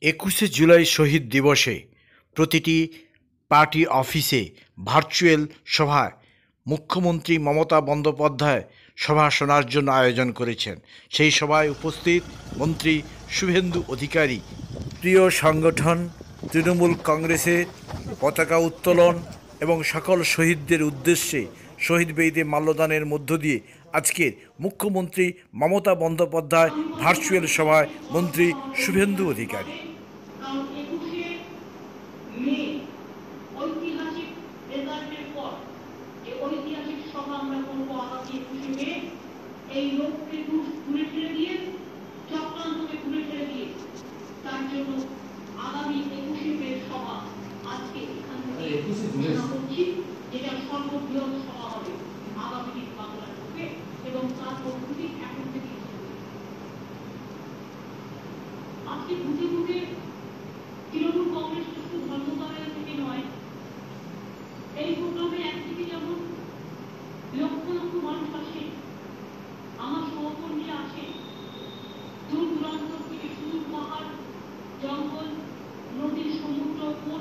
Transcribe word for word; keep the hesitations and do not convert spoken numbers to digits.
একুশে জুলাই শহীদ দিবসে প্রতিটি পার্টি অফিসে ভার্চুয়াল সভায় মুখ্যমন্ত্রী মমতা বন্দ্যোপাধ্যায় সভা শোনার জন্য আয়োজন করেছেন। সেই সভায় উপস্থিত মন্ত্রী শুভেন্দু অধিকারী প্রিয় সংগঠন তৃণমূল কংগ্রেসের পতাকা উত্তোলন এবং সকল শহীদদের উদ্দেশ্যে শহীদ বেদিতে মাল্যদানের মধ্য দিয়ে আজকের মুখ্যমন্ত্রী মমতা বন্দ্যোপাধ্যায় ভার্চুয়াল সভায় মন্ত্রী শুভেন্দু অধিকারী। ঐতিহাসিক রেজাল্টের পর যে ঐতিহাসিক সভা আমরা করবো আগামী একুশে মে, এই লোককে দূরে ঠেলে দিয়ে, চক্রান্তকে দূরে ঠেলে দিয়ে, তার জন্য আগামী একুশে মে সভা আজকে এখান থেকে ঘোষণা করছি, যেটা সর্ববৃহৎ সভা হবে আগামী দিন বাংলার বুকে, এবং তার প্রস্তুতি এখন থেকে আজকে বুঝে বুঝে তৃণমূল কংগ্রেস শুধু ধর্মতলায় থেকে নয়, এই প্রোগ্রামে একদিকে যেমন লক্ষ লক্ষ মানুষ আসে, আমার সহকর্মীরা আসে, দূর দূরান্ত থেকে সুদূর পাহাড়, জঙ্গল, নদী, সমুদ্র,